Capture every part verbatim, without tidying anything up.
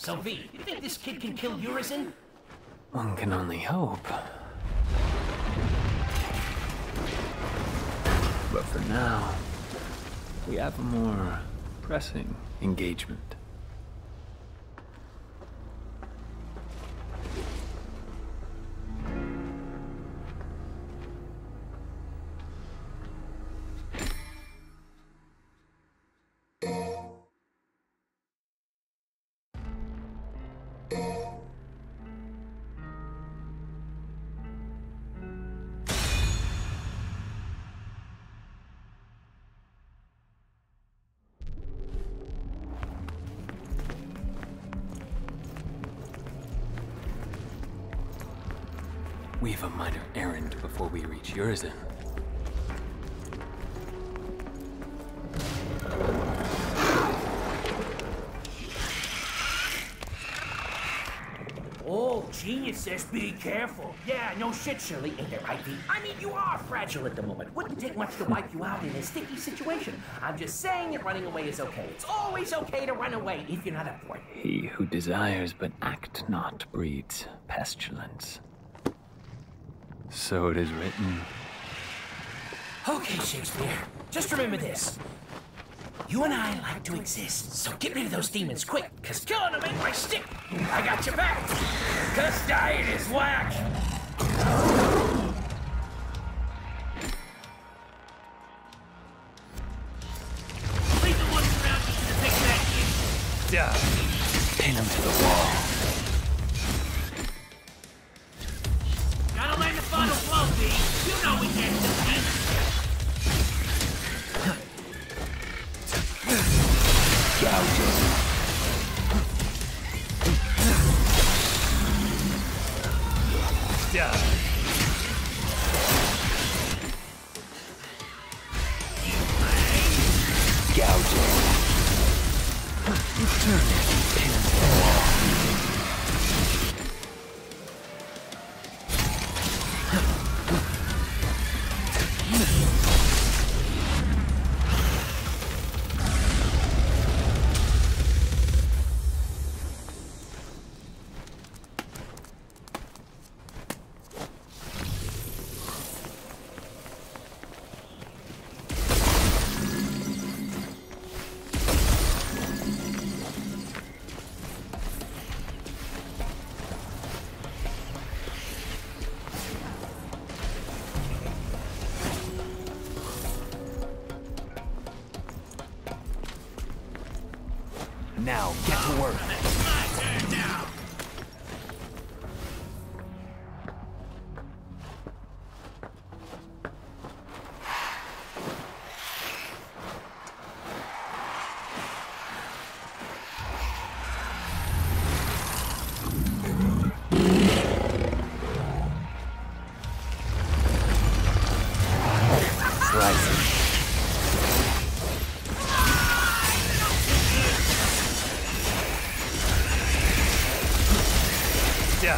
So V, you think this kid can kill Urizen? One can only hope. But for now, we have a more pressing engagement. We've a minor errand before we reach Urizen. Oh, genius says be careful. Yeah, no shit, Shirley. Ain't that right, V? I mean, you are fragile at the moment. Wouldn't take much to wipe you out in a sticky situation. I'm just saying that running away is okay. It's always okay to run away if you're not up for it. He who desires but act not breeds pestilence. So it is written. Okay, Shakespeare. Just remember this. You and I like to exist, so get rid of those demons quick, cause killing them ain't my stick. I got your back. Cause dying is whack. Leave the ones around you to take that kid. Yeah. Pin him to the wall. Gotta land the final blow, V. You know we can't do that. Gouging. Yeah. Gouging. Turn it. Pin him to the wall. Now, get to work. It's my turn now. Slice. Yeah.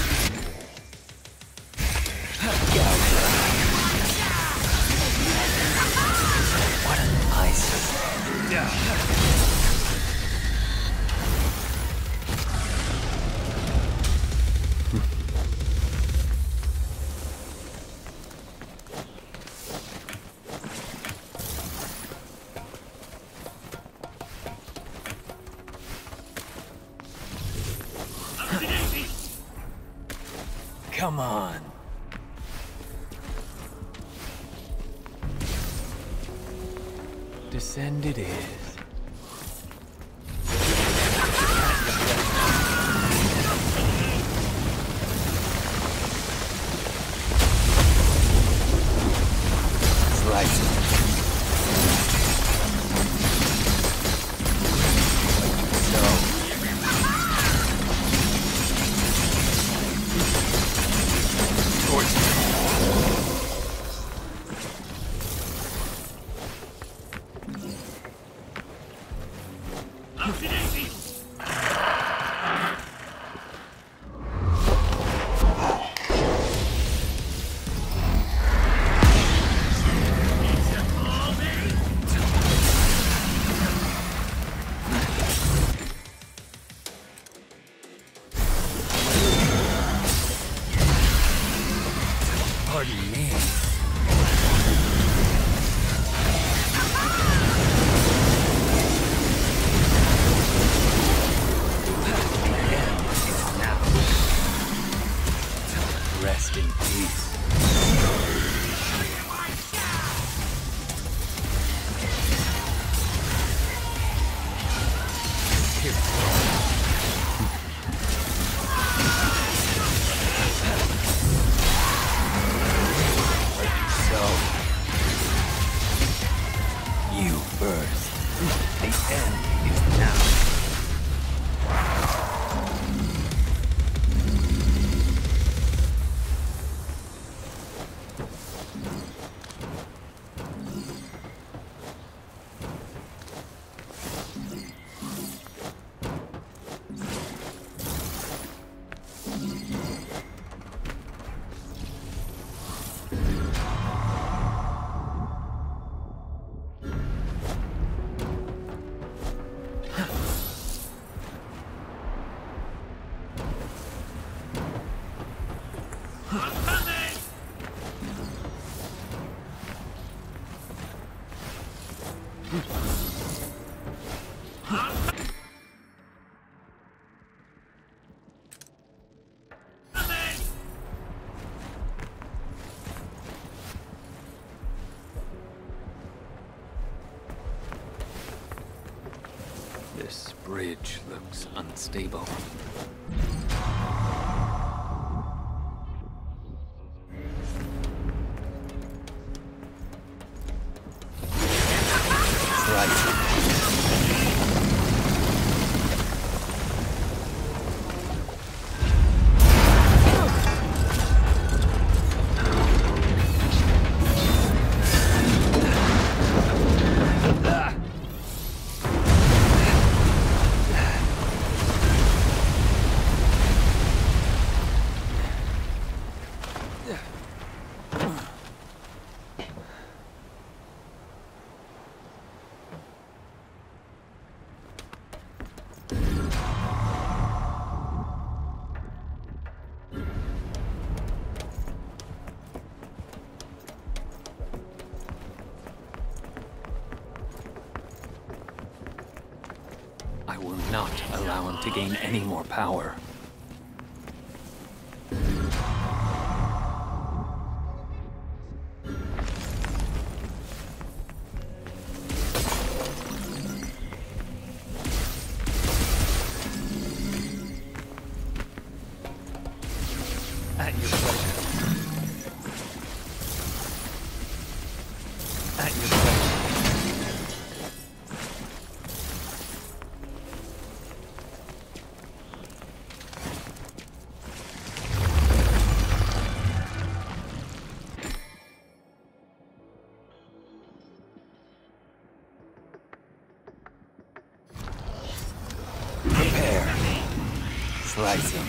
What a nice. Yeah. Come on. Descend it is. Slice it. The end is now. This bridge looks unstable. I will not allow him to gain any more power. At your pleasure. At your pleasure. Prepare. Slice him.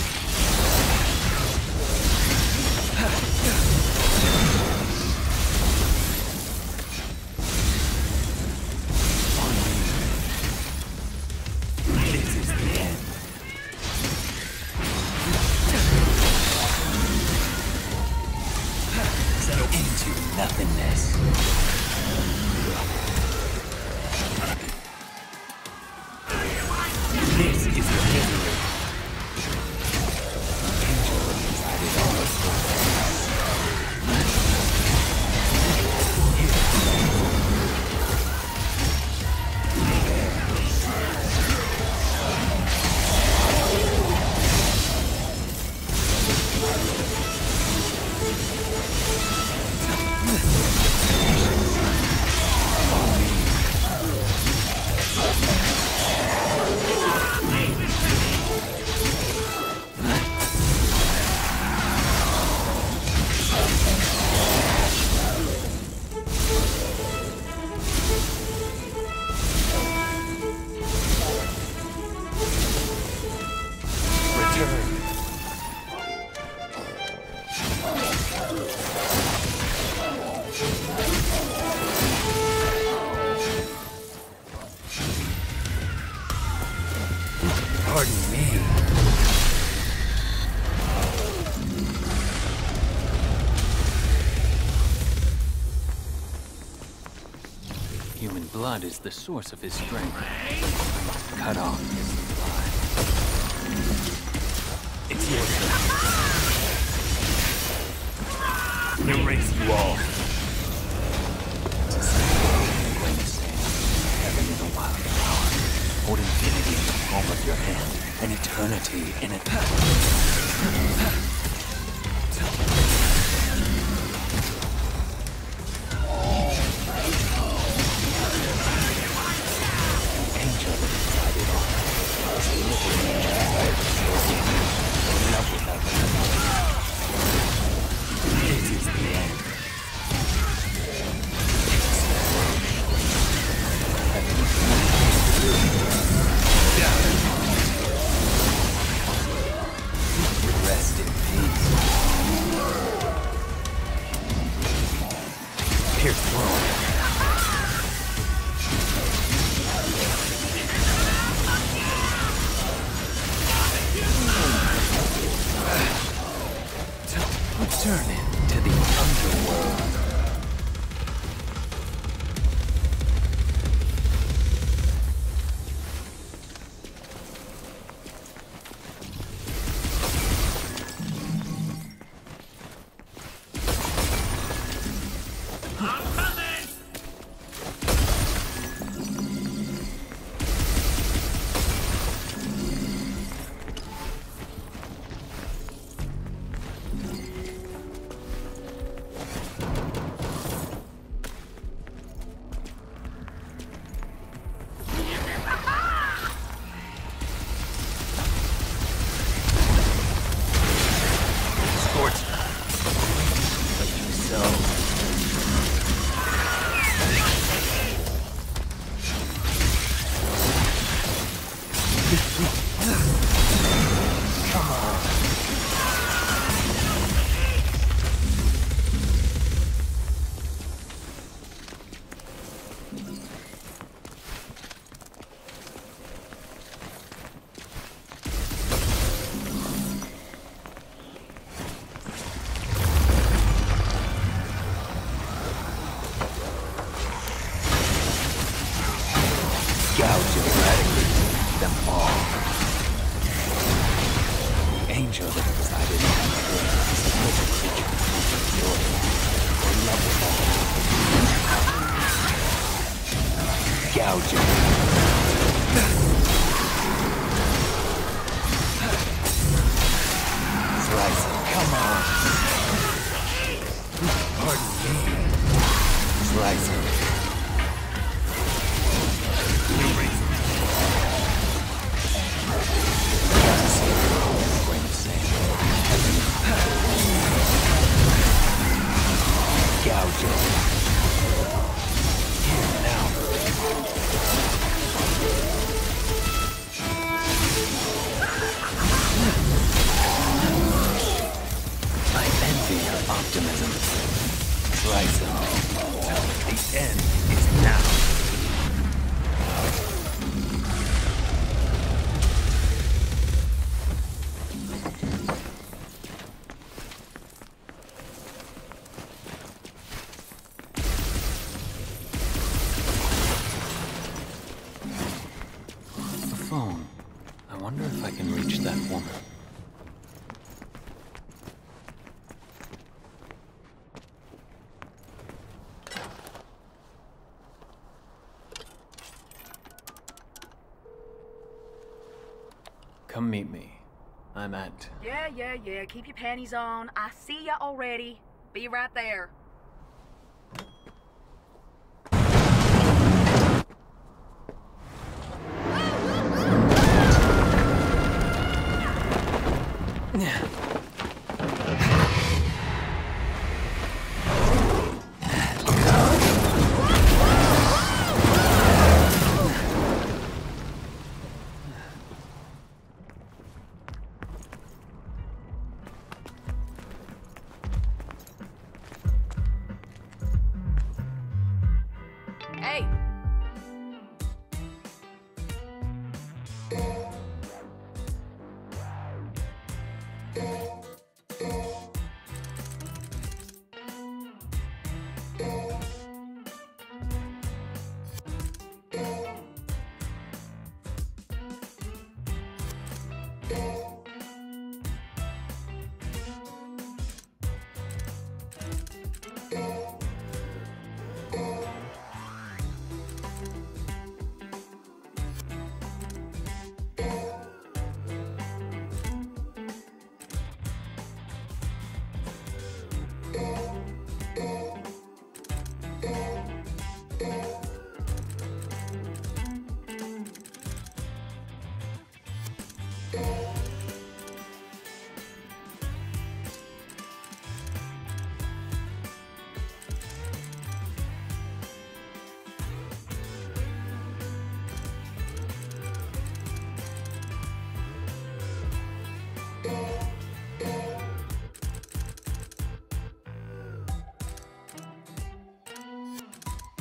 This is the end. Settle into nothingness. This is the misery. Angel decided all of this. Pardon me. Human blood is the source of his strength. Cut off his supply. It's your turn. Erase you all. When the sand, heaven is a wild flower. Hold infinity in the palm of your hand, and eternity in it. Pierce through. Turn into the underworld. Come meet me. I'm at... Yeah, yeah, yeah. Keep your panties on. I see ya already. Be right there.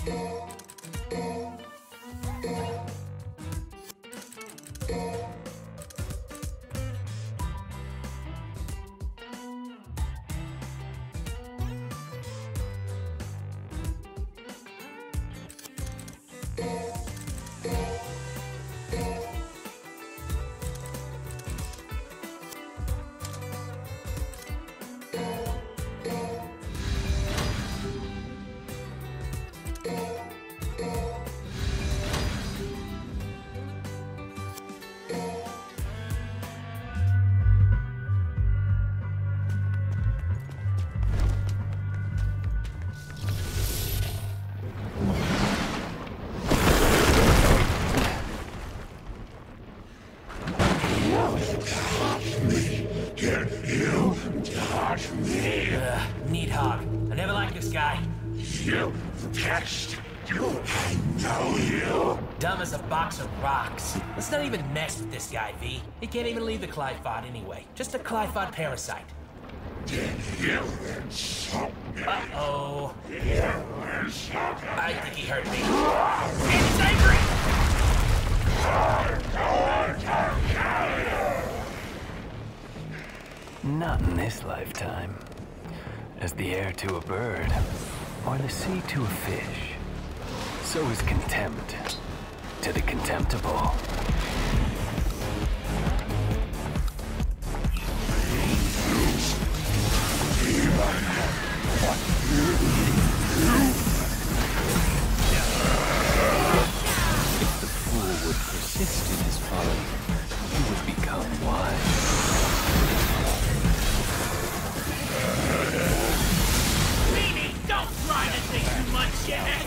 Let's not even mess with this guy, V. He can't even leave the Clyphod anyway. Just a Clyphod parasite. Uh-oh. I think he hurt me. And he's angry! Not in this lifetime. As the air to a bird, or the sea to a fish, so is contempt to the contemptible. If the fool would persist in his folly, he would become wise. Meanie, don't try to think too much yet!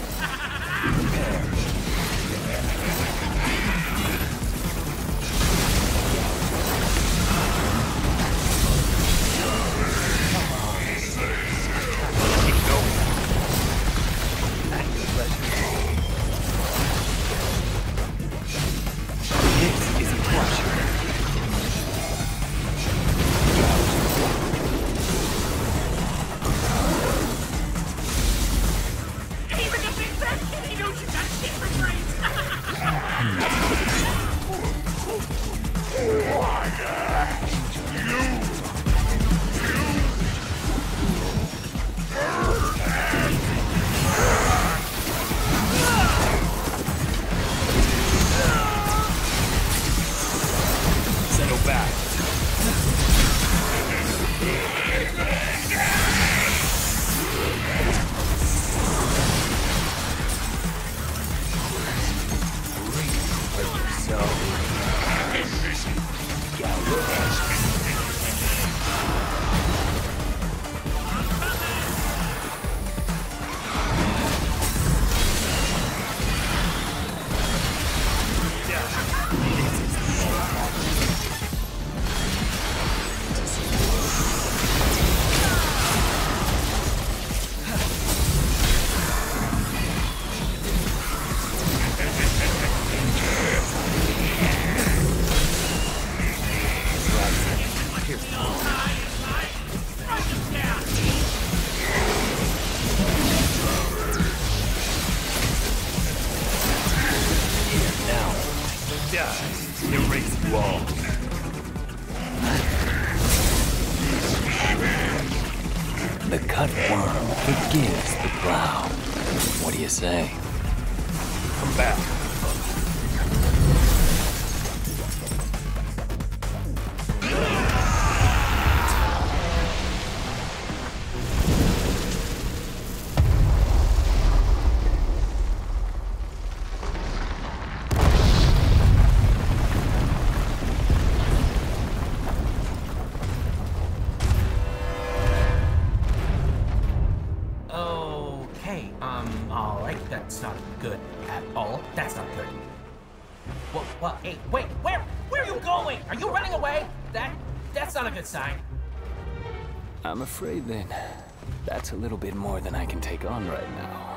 The cutworm forgives the plow. What do you say? Come back. Sign. I'm afraid then, that's a little bit more than I can take on right now.